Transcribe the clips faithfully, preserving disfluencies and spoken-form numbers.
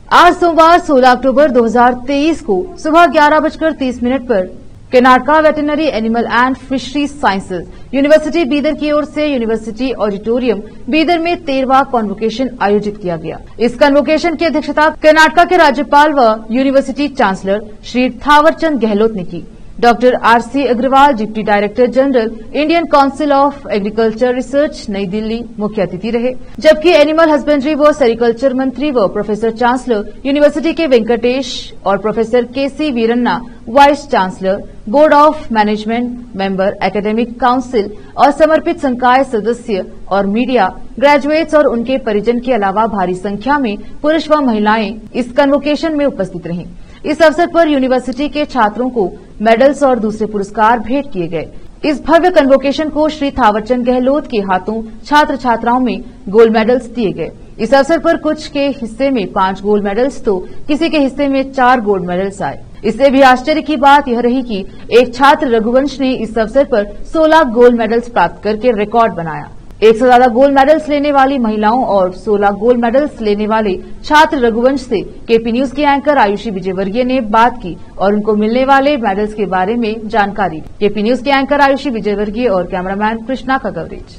आज सोमवार सोलह अक्टूबर दो हज़ार तेईस को सुबह ग्यारह बजकर तीस मिनट पर Karnataka veterinary animal and fisheries sciences university Bidar की ओर से यूनिवर्सिटी ऑडिटोरियम बीदर में तेरहवां कॉन्वोकेशन आयोजित किया गया। इस कॉन्वोकेशन की अध्यक्षता कर्नाटका के राज्यपाल व यूनिवर्सिटी चांसलर श्री थावरचंद गहलोत ने की। Doctor R C Agarwal, deputy director general Indian council of agriculture research, New Delhi, मुख्य अतिथि रहे, जबकि एनिमल हस्बेंड्री व सेरिकल्चर मंत्री व प्रोफेसर चांसलर यूनिवर्सिटी के वेंकटेश और professor K C Veeranna, vice chancellor, board of management member, academic council और समर्पित संकाय सदस्य और मीडिया, ग्रेजुएट्स और उनके परिजन के अलावा भारी संख्या में पुरुष व महिलाएं इस कन्वोकेशन में उपस्थित रहीं। इस अवसर पर यूनिवर्सिटी के छात्रों को मेडल्स और दूसरे पुरस्कार भेंट किए गए। इस भव्य कन्वोकेशन को श्री थावरचंद गहलोत के हाथों छात्र छात्राओं में गोल्ड मेडल्स दिए गए। इस अवसर पर कुछ के हिस्से में पांच गोल्ड मेडल्स तो किसी के हिस्से में चार गोल्ड मेडल्स आए। इससे भी आश्चर्य की बात यह रही कि एक छात्र रघुवंश ने इस अवसर पर सोलह गोल्ड मेडल्स प्राप्त करके रिकॉर्ड बनाया। एक से ज्यादा गोल्ड मेडल्स लेने वाली महिलाओं और सोलह गोल्ड मेडल्स लेने वाले छात्र रघुवंश से केपी न्यूज की एंकर आयुषी विजयवर्गीय ने बात की और उनको मिलने वाले मेडल्स के बारे में जानकारी। केपी न्यूज की एंकर आयुषी विजयवर्गीय और कैमरामैन कृष्णा का कवरेज।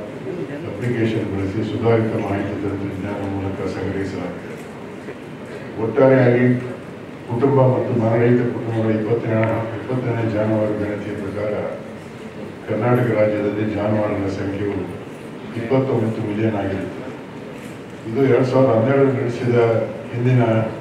ಕುಟುಂಬ ಮತ್ತು ಮನರಹಿತ ಕುಟುಂಬಗಳ ಇಪ್ಪತ್ತನೇ ಇಪ್ಪತ್ತನೇ ಜಾನುವಾರು ಗಣತಿಯ ಪ್ರಕಾರ ಕರ್ನಾಟಕ ರಾಜ್ಯದಲ್ಲಿ ಜಾನುವಾರುಗಳ ಸಂಖ್ಯೆಯು ಇಪ್ಪತ್ತೊಂಬತ್ತು ಮಿಲಿಯನ್ ಆಗಿರುತ್ತೆ। ಇದು ಎರಡು ಸಾವಿರದ ಹನ್ನೆರಡು ನಡೆಸಿದ ಹಿಂದಿನ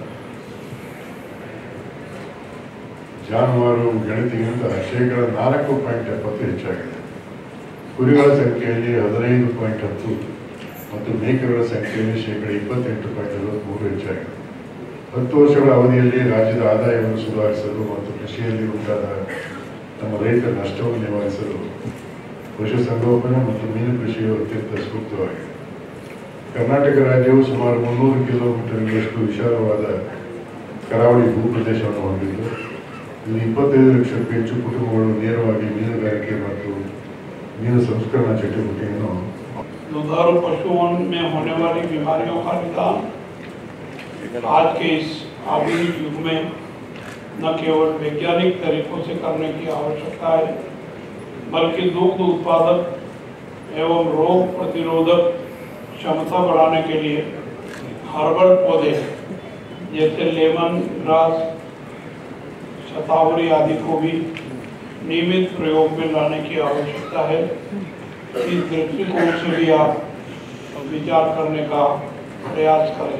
ಜಾನುವಾರು ಗಣತಿಗಿಂತ ಶೇಕಡ ನಾಲ್ಕು ಪಾಯಿಂಟ್ ಎಪ್ಪತ್ತು ಹೆಚ್ಚಾಗಿದೆ। ಕುರಿಗಳ ಸಂಖ್ಯೆಯಲ್ಲಿ ಹದಿನೈದು ಪಾಯಿಂಟ್ ಹತ್ತು ಮತ್ತು ಮೇಕೆಗಳ ಸಂಖ್ಯೆಯಲ್ಲಿ ಶೇಕಡ ಇಪ್ಪತ್ತೆಂಟು ಪಾಯಿಂಟ್ ನಲವತ್ಮೂರು ಹೆಚ್ಚಾಗಿದೆ। ಹತ್ತು ವರ್ಷಗಳ ಅವಧಿಯಲ್ಲಿ ರಾಜ್ಯದ ಆದಾಯವನ್ನು ಸುಧಾರಿಸಲು ಮತ್ತು ಕೃಷಿಯಲ್ಲಿ ಉಂಟಾದ ನಮ್ಮ ರೈತರ ನಷ್ಟವನ್ನು ನಿವಾರಿಸಲು ಪಶುಸಂಗೋಪನೆ ಮತ್ತು ಮೀನು ಕೃಷಿಯು ಅತ್ಯಂತ ಸೂಕ್ತವಾಗಿದೆ। ಕರ್ನಾಟಕ ರಾಜ್ಯವು ಸುಮಾರು ಮುನ್ನೂರು ಕಿಲೋಮೀಟರ್ಗಳಷ್ಟು ವಿಶಾಲವಾದ ಕರಾವಳಿ ಭೂಪ್ರದೇಶವನ್ನು ಹೊಂದಿದ್ದು, ಇಲ್ಲಿ ಇಪ್ಪತ್ತೈದು ಲಕ್ಷಕ್ಕೂ ಹೆಚ್ಚು ಕುಟುಂಬಗಳು ನೇರವಾಗಿ ಮೀನುಗಾರಿಕೆ ಮತ್ತು ಮೀನು ಸಂಸ್ಕರಣಾ ಚಟುವಟಿಕೆಯನ್ನು दुधारू पशुओं में होने वाली बीमारियों का निदान आज के इस आधुनिक युग में न केवल वैज्ञानिक तरीकों से करने की आवश्यकता है, बल्कि दुग्ध उत्पादक एवं रोग प्रतिरोधक क्षमता बढ़ाने के लिए हर्बल पौधे जैसे लेमन ग्रास, शतावरी आदि को भी नियमित प्रयोग में लाने की आवश्यकता है। इस दृष्टिकोण से भी आप विचार करने का प्रयास करें।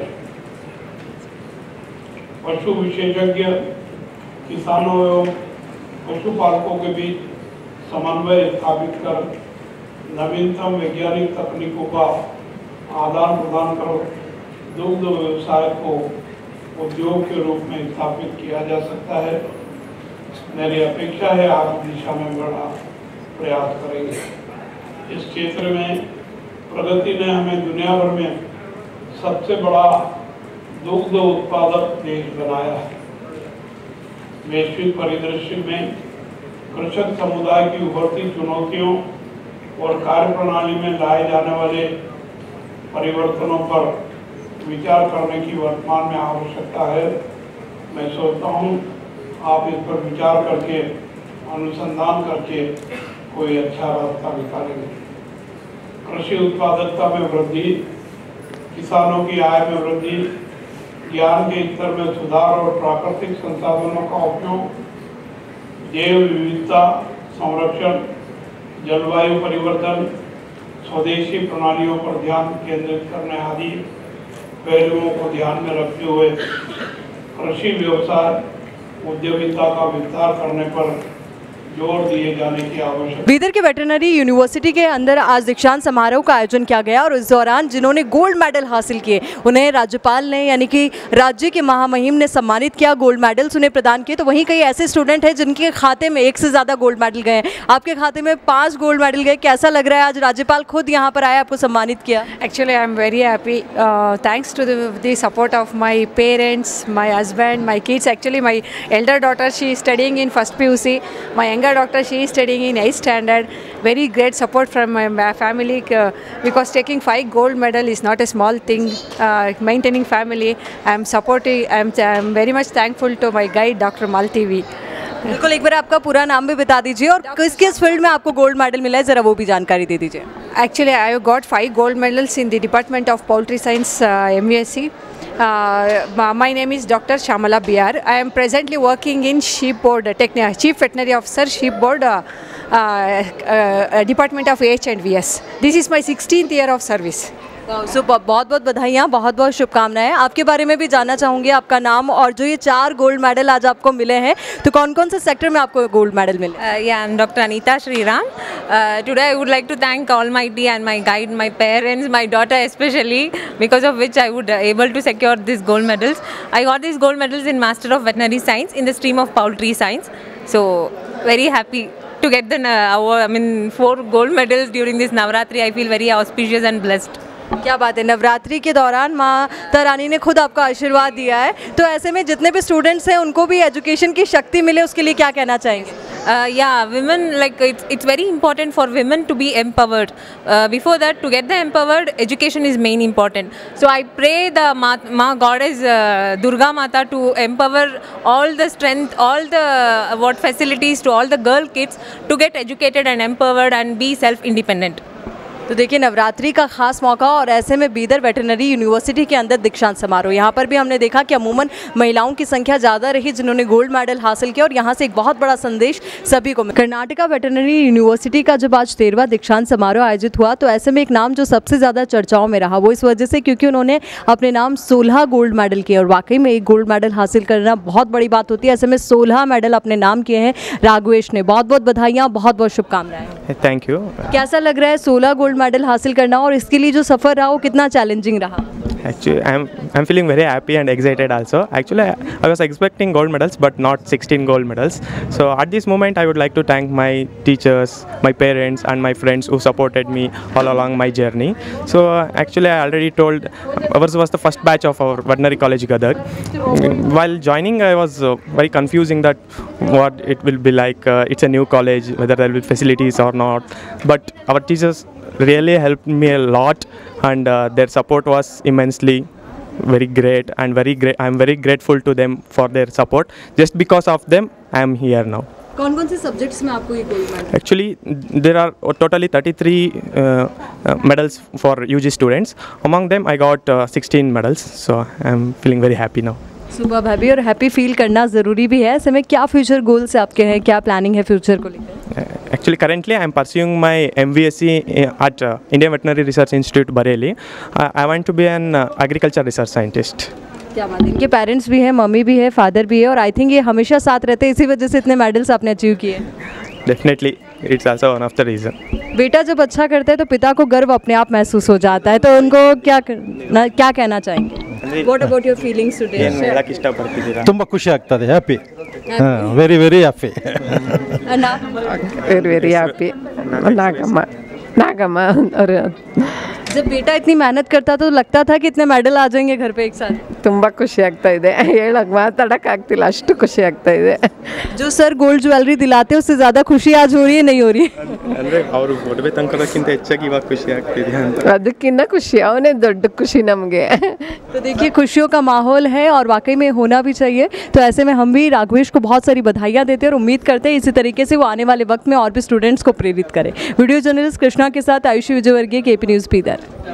पशु विशेषज्ञ किसानों एवं पशुपालकों के बीच समन्वय स्थापित कर नवीनतम वैज्ञानिक तकनीकों का आदान प्रदान कर दुग्ध व्यवसाय को उद्योग के रूप में स्थापित किया जा सकता है। मेरी अपेक्षा है आप इस दिशा में बड़ा प्रयास करेंगे। इस क्षेत्र में प्रगति ने हमें दुनिया भर में सबसे बड़ा दुग्ध उत्पादक देश बनाया है। वैश्विक परिदृश्य में कृषक समुदाय की उभरती चुनौतियों और कार्यप्रणाली में लाए जाने वाले परिवर्तनों पर विचार करने की वर्तमान में आवश्यकता है। मैं सोचता हूँ आप इस पर विचार करके अनुसंधान करके कोई अच्छा रास्ता निकालेंगे। कृषि उत्पादकता में वृद्धि, किसानों की आय में वृद्धि, ज्ञान के स्तर में सुधार और प्राकृतिक संसाधनों का उपयोग, जैव विविधता संरक्षण, जलवायु परिवर्तन, स्वदेशी प्रणालियों पर ध्यान केंद्रित करने आदि पहलुओं को ध्यान में रखते हुए कृषि व्यवसाय उद्यमिता का विस्तार करने पर जोर दिए जाने की आवश्यकता। बीदर के वेटरनरी यूनिवर्सिटी के अंदर आज दीक्षांत समारोह का आयोजन किया गया और इस दौरान जिन्होंने गोल्ड मेडल हासिल किए उन्हें राज्यपाल ने यानी कि राज्य के महामहिम ने सम्मानित किया, गोल्ड मेडल्स उन्हें प्रदान किए। तो वहीं कई ऐसे स्टूडेंट हैं जिनके खाते में एक से ज़्यादा गोल्ड मेडल गए हैं। आपके खाते में पाँच गोल्ड मेडल गए, कैसा लग रहा है? आज राज्यपाल खुद यहाँ पर आए, आपको सम्मानित किया। Actually I am very happy, thanks to the support of my parents, my husband, my kids. Actually my elder daughter she is studying in first P U C, my Ganga doctor, she is studying in eighth standard. Very great support from my my family uh, because taking five gold medal is not a small thing. Uh, maintaining family, I am supporting. I am I am very much thankful to my guide, Doctor Malti V. बिल्कुल, एक बार आपका पूरा नाम भी बता दीजिए और किस किस फील्ड में आपको गोल्ड मेडल मिला है, ज़रा वो भी जानकारी दे दीजिए। Actually, I have got five gold medals in the Department of Poultry Science, uh, M V S C. Uh, my name is Doctor Shamala B R. I am presently working in Sheep Board, uh, Techni- Chief Veterinary Officer, Sheep Board, uh, uh, uh, Department of H and V S. This is my sixteenth year of service. सो बहुत बहुत बधाइयाँ, बहुत बहुत शुभकामनाएं। आपके बारे में भी जानना चाहूँगी, आपका नाम और जो ये चार गोल्ड मेडल आज आपको मिले हैं, तो कौन कौन से सेक्टर में आपको गोल्ड मेडल मिले? Uh, yeah, I'm Doctor Anita Sriram. Uh, today I would like to thank Almighty and my guide, my parents, my daughter especially, because of which I would uh, able to secure these gold medals. I got these gold medals in Master of Veterinary Science in the stream of Poultry Science. So very happy to get the uh, our, I mean four gold medals during this Navratri. I feel very auspicious and blessed. क्या बात है, नवरात्रि के दौरान माता रानी ने खुद आपको आशीर्वाद दिया है, तो ऐसे में जितने भी स्टूडेंट्स हैं उनको भी एजुकेशन की शक्ति मिले, उसके लिए क्या कहना चाहेंगे? Uh, yeah, women, like it's it's very important for women to be empowered. Uh, before that, to get the empowered, education is main important. So I pray the Ma, Ma goddess uh, Durga Mata to empower all the strength, all the uh, what facilities to all the girl kids to get educated and empowered and be self-independent. तो देखिए, नवरात्रि का खास मौका और ऐसे में Bidar veterinary university के अंदर दीक्षांत समारोह, यहाँ पर भी हमने देखा कि अमूमन महिलाओं की संख्या ज़्यादा रही जिन्होंने गोल्ड मेडल हासिल किया और यहाँ से एक बहुत बड़ा संदेश सभी को। कर्नाटका वेटरनरी यूनिवर्सिटी का जब आज तेरहवां दीक्षांत समारोह आयोजित हुआ, तो ऐसे में एक नाम जो सबसे ज़्यादा चर्चाओं में रहा, वो इस वजह से क्योंकि उन्होंने अपने नाम सोलह गोल्ड मेडल किए और वाकई में एक गोल्ड मेडल हासिल करना बहुत बड़ी बात होती है। ऐसे में सोलह मेडल अपने नाम किए हैं राघवेश ने। बहुत बहुत बधाइयाँ, बहुत बहुत शुभकामनाएं। Thank you. कैसा लग रहा है सोलह गोल्ड मेडल हासिल करना और इसके लिए जो सफ़र रहा वो कितना चैलेंजिंग रहा? Actually, I'm I'm feeling very happy and excited also. Actually, I, I was expecting gold medals, but not sixteen gold medals. So at this moment, I would like to thank my teachers, my parents, and my friends who supported me all along my journey. So uh, actually, I already told ours was the first batch of our veterinary college Gadag. While joining, I was uh, very confusing that what it will be like. Uh, it's a new college, whether there will be facilities or not. But our teachers really helped me a lot, and uh, their support was immensely very great and very great. I'm very grateful to them for their support. Just because of them, I am here now. कौन कौन से subjects में आपको ये gold medal? Actually, there are totally thirty-three uh, uh, medals for U G students. Among them, I got uh, sixteen medals. So I'm feeling very happy now. सुबह happy और happy feel करना ज़रूरी भी है। ऐसे में क्या फ्यूचर गोल्स आपके हैं, क्या प्लानिंग है फ्यूचर को लेकर? Actually, currently I am pursuing my M V S C at uh, Indian Veterinary Research Institute, Bareilly. Uh, I want to be an uh, agriculture research scientist. क्या बात है, इनके पेरेंट्स भी हैं, मम्मी भी है, फादर भी है और आई थिंक ये हमेशा साथ रहते हैं, इसी वजह से इतने मेडल्स आपने अचीव किए। Definitely, it's also one of the reason. बेटा जब अच्छा करता है तो पिता को गर्व अपने आप महसूस हो जाता है, तो उनको क्या करना, क्या कहना चाहेंगे? What about your feelings today? ತುಂಬ ಖುಷಿ ಆಗ್ತದೆ, happy, very very happy, Very very happy. Nagamma Nagamma और जब बेटा इतनी मेहनत करता तो लगता था कि इतने मेडल आ जाएंगे घर पे एक साथ? ತುಂಬ ಖುಷಿ ಆಗ್ತಾ ಇದೆ, ಹೇಳಕ್ಕೆ ಮಾತಾಡಕ್ಕೆ ಆಗ್ತಿಲ್ಲ, ಅಷ್ಟು ಖುಷಿ ಆಗ್ತಾ ಇದೆ. जो सर गोल्ड ज्वेलरी दिलाते हैं उससे ज़्यादा खुशी आज हो रही है, नहीं हो रही? ಅಂದರೆ ಅವರು ಒಡವೆ ತಂಕೊಳಕ್ಕಿಂತ ಹೆಚ್ಚಾಗಿ ಇವಾಗ ಖುಷಿ ಆಗ್ತಿದೆ ಅಂತ. ಅದಕ್ಕಿಂತ ಖುಷಿ, ಅವನೇ ದೊಡ್ಡ ಖುಷಿ ನಮಗೆ. तो देखिए, खुशियों का माहौल है और वाकई में होना भी चाहिए। तो ऐसे में हम भी राघवेश को बहुत सारी बधाइयाँ देते हैं और उम्मीद करते हैं इसी तरीके से वो आने वाले वक्त में और भी स्टूडेंट्स को प्रेरित करें। वीडियो जर्नलिस्ट कृष्णा के साथ आयुषी विजयवर्गीय, के पी न्यूज़ बीदर।